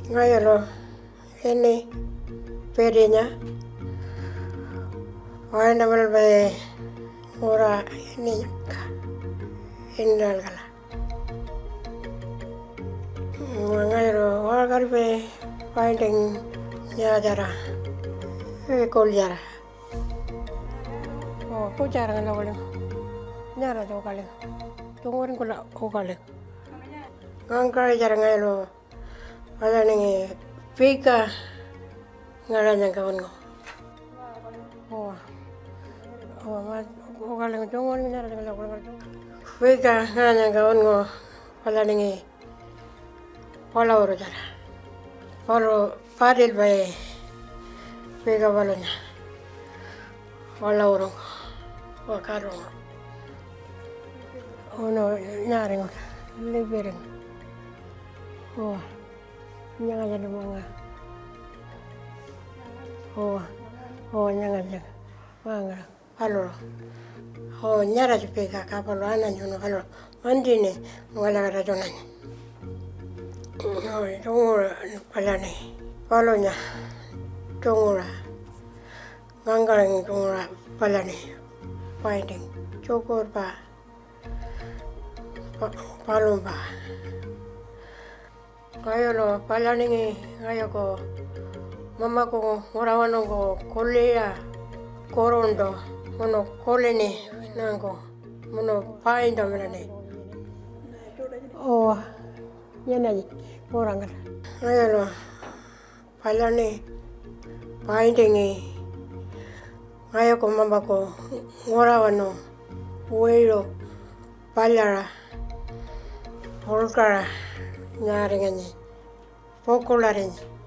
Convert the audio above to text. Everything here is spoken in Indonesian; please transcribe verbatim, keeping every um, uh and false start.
Ngayolo ini perinya wana malbe ora ini indal kala ngayolo wagar be finding nyajara e koljara oh ko jara ngala wala nyara do kala tungorin kula ko kala ngangkara jara ngayolo wala ningi pika ngaranya kawan ko oh oh ma ko kala tungorin nyara ngala wala pika ngaranya kawan ko wala ningi wala oro jara wala padil bae pika walanya wala oro wakaro ono nyari ngot libering oh nyanga jadi manga oh oh nyanga jadi manga halo oh nyara jupika kapalo ana nyono halo mandine ngala kata jonanya oh tungura palane palonya tungura nganggareng tungura palane finding cukur pa palum pa ngayo lo palaningi ngayo ko mama ko ngorawano ko kolea korondo mono koleni nango mono painda melane oh yenaji orang kata ngayo lo palane paindingi ngayo ko mama ko ngorawano welo palara holkara nyaringanyi popularenyi